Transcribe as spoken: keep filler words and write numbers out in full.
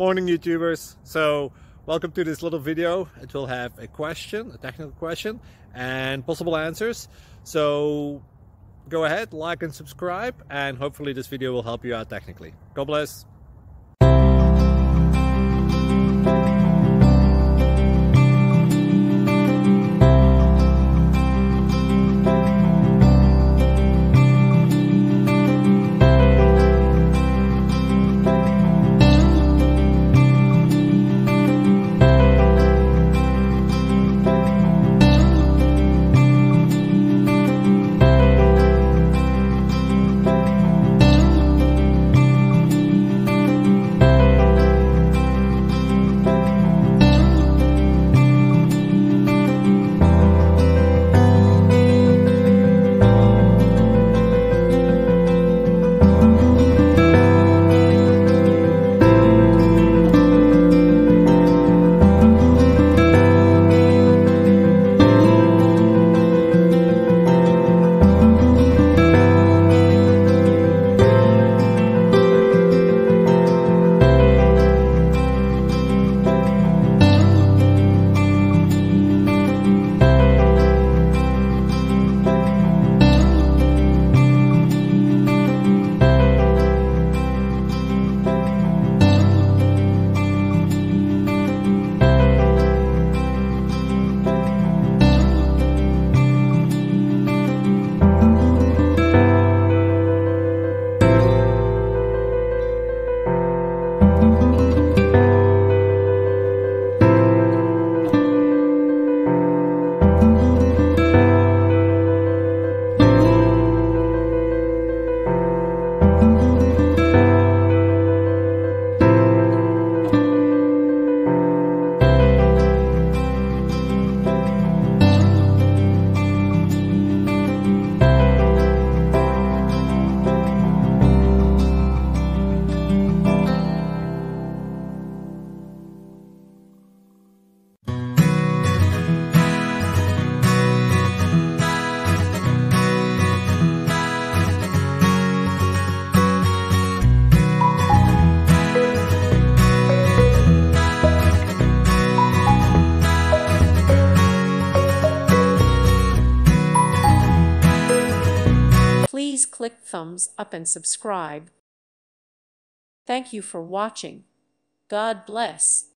Morning YouTubers. So welcome to this little video. It will have a question, a technical question, and possible answers. So go ahead, like and subscribe, and hopefully this video will help you out technically. God bless. Please click thumbs up and subscribe. Thank you for watching. God bless.